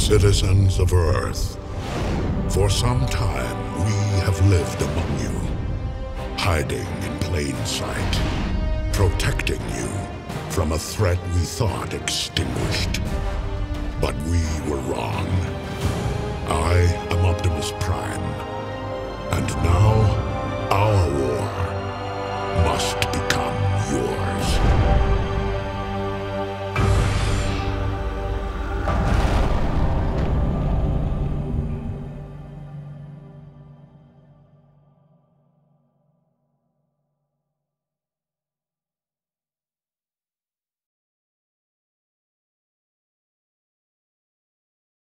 Citizens of Earth, for some time we have lived among you, hiding in plain sight, protecting you from a threat we thought extinguished. But we were wrong. I am Optimus Prime, and now